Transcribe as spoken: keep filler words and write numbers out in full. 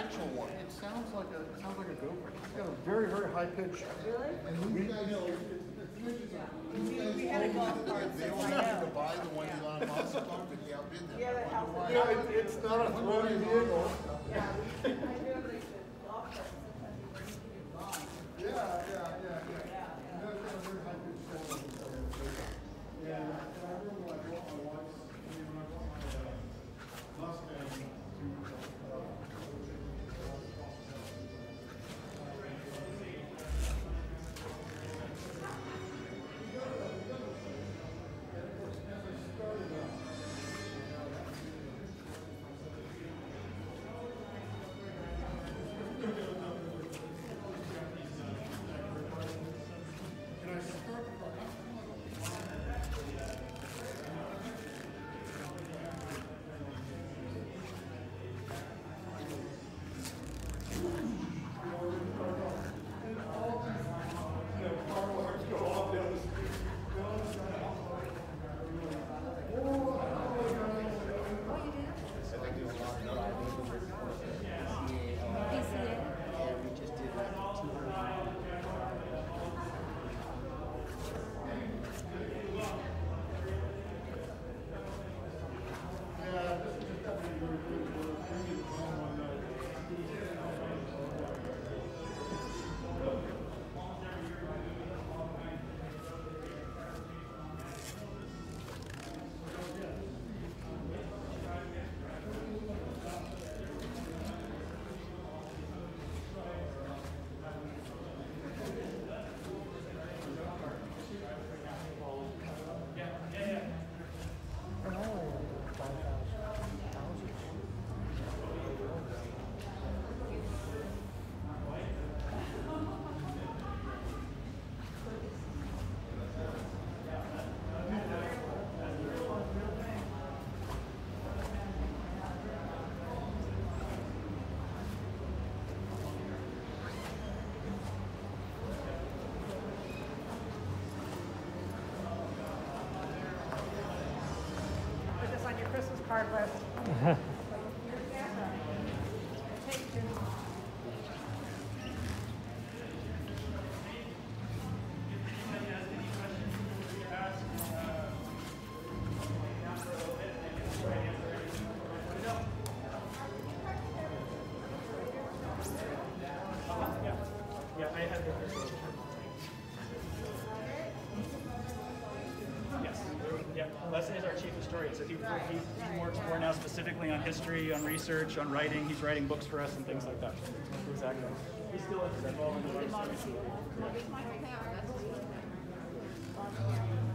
actual one. It sounds like a it sounds like a gopher. It's got a very very high pitch. Really? And we, you know, We, we had a golf cart. They don't have to buy the one Elon Musk talked, but they outbid them. Yeah, that house. Why? yeah, it, it's not a throwy vehicle. Yeah, we, I knew like the golf cart sometimes you need to be long. Yeah, yeah, yeah, yeah. Yeah, And that's got a very high pitch sound. Yeah, and I remember when I bought my wife's, I mean, when I bought my uh, Mustang to. Uh, Put this on your Christmas card list. Take two. Yeah, I have it. Yes. Yeah, Leslie is our chief historian, so he, he, he works more now specifically on history, on research, on writing. He's writing books for us and things like that. Exactly. He's still involved in the